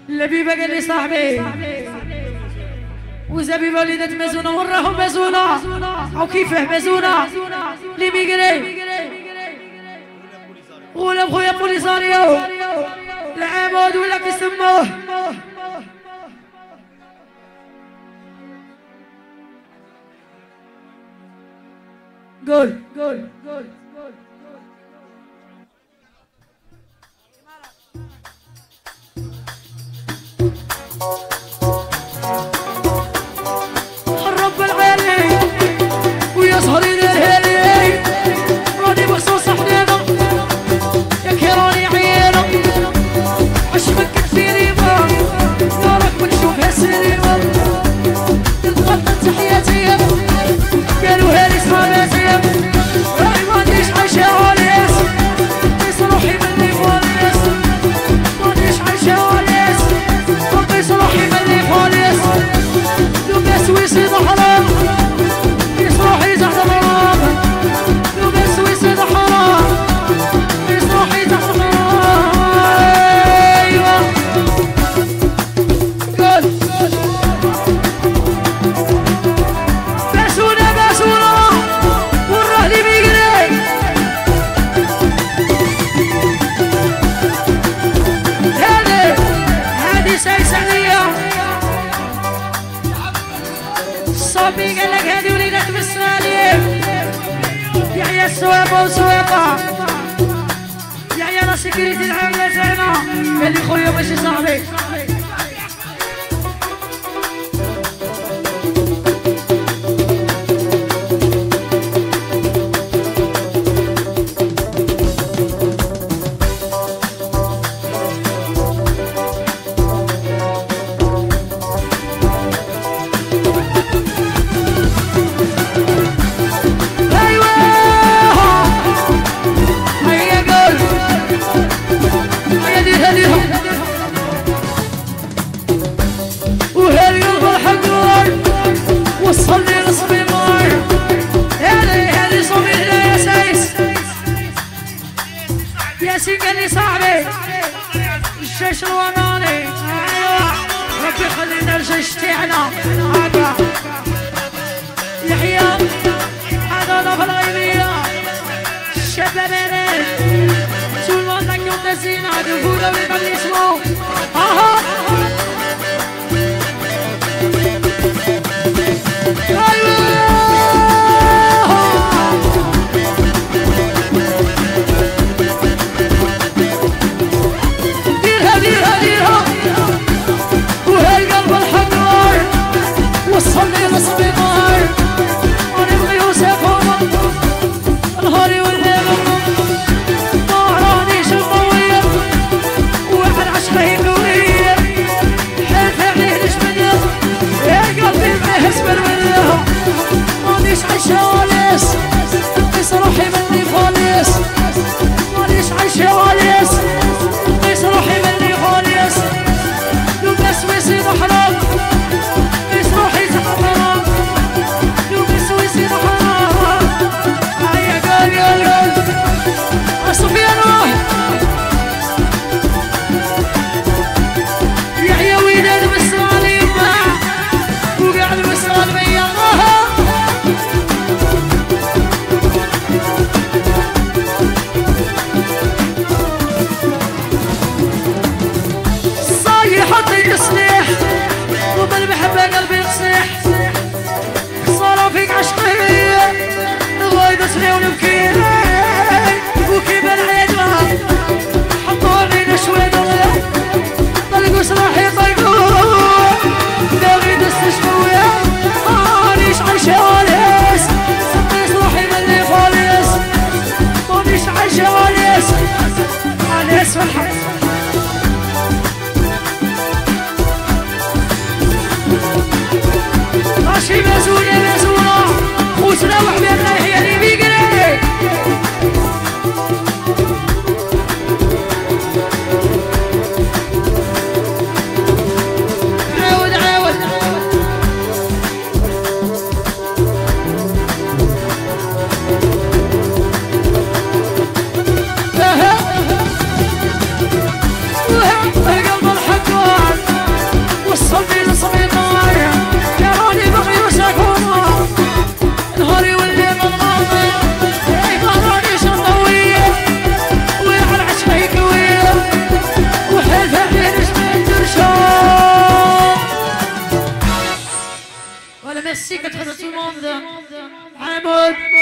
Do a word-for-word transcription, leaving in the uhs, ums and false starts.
لبيبة قال لي صاحبي وزبيبة وليدة مازونة وراهم مازونة أو كيفاه مازونة اللي بيقري ولا بخويا بوليساريو العمود ولا كيسموه قول قول قول الرب العالي ويسهر الهالي راني بخصوص حنينة يا كيراني عينة عشمك السينما نارك بنشوفها السينما تتغطى تحياتي قالوا هالي صحاباتي راي مانيش عايشة عاليس قيس روحي مني فاليس مانيش عايشة عاليس قيس روحي مني فاليس لوكاس ويسيد حرام قيس روحي تحت الغرام لوكاس ويسيد حرام قيس روحي تحت الغرام ايوه قول باسونا باسونا والرهلي بيقري هذه هذه سيسانية الصبي قال لك هذه وليدة بالساليم يحيى السويقة وسويقة يحيى لا سكريتي العاملة تاعنا قال لي خويا ماشي صاحبي وصلني نصبي نار هذه هذه صوبي هنا يا سايس ياسين قال لي صاحبي الجيش الوطني ايوه ربي يخلينا الجيش تاعنا هذا يحيى هذا في الغيبية الشبابين شو المنطقة يوم نسينا دخوله ويبني اسمه اها ديرها ديرها ديرها وهاي قلب الحجار وصلني نصبي نار ونبغي وسافونا نهاري والليل ما رانيش قوية واحد عشرة قوية حيث عليه نجمني يا قلبي ما يسبر منها مانيش عايشة واليس قيس روحي مني فاليس مانيش عايشة واليس قيس روحي مني فاليس لوكاس ويسيد حرام قيس روحي تحت حرام لوكاس ويسيد حرام هيا قال قال قال سفيان واحد يحيى ولاد بالسالم وقاعد بالسالم يا حطيك صليح وبالمحبة قلبي يصيح خسارة فيك عشقية غايبتني ونبكي وكيف العيدة حطوا علينا شوية طلقوا سلاحي طلقوا باغي تستشفويا مانيش عايشة واليس قيس روحي مني فاليس مانيش عايشة واليس واليس والحق ماشي مازونة مازونة خوتنا وحبيبنا هي اللي بيقري عاود عاود قلب الحكوان merci, quatre heures tout le monde. Hamoud.